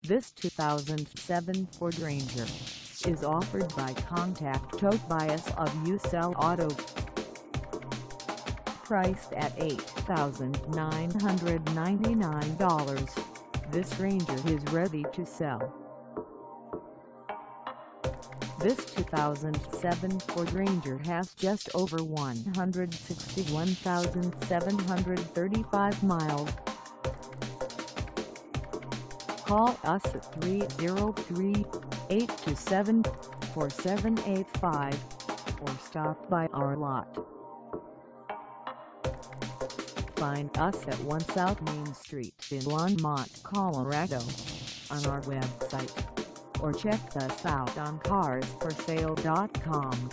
This 2007 Ford Ranger is offered by Contact Tobias of Usell Auto. Priced at $8,999, this Ranger is ready to sell. This 2007 Ford Ranger has just over 161,735 miles. Call us at 303-827-4785 or stop by our lot. Find us at 1 South Main Street in Longmont, Colorado, on our website, or check us out on carsforsale.com.